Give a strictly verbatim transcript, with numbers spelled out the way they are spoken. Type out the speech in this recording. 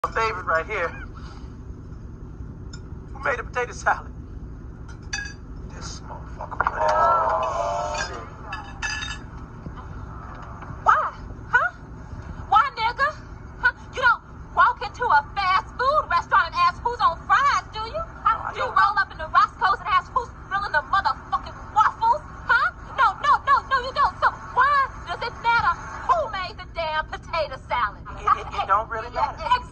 My favorite right here. Who made a potato salad? This motherfucker. Oh, shit. Why? Huh? Why, nigga? Huh? You don't walk into a fast food restaurant and ask who's on fries, do you? Huh? No, Do you roll up in the Roscoe's and ask who's grilling the motherfucking waffles? Huh? No, no, no, no, you don't. So why does it matter who made the damn potato salad? It, it, it don't really matter. Exactly.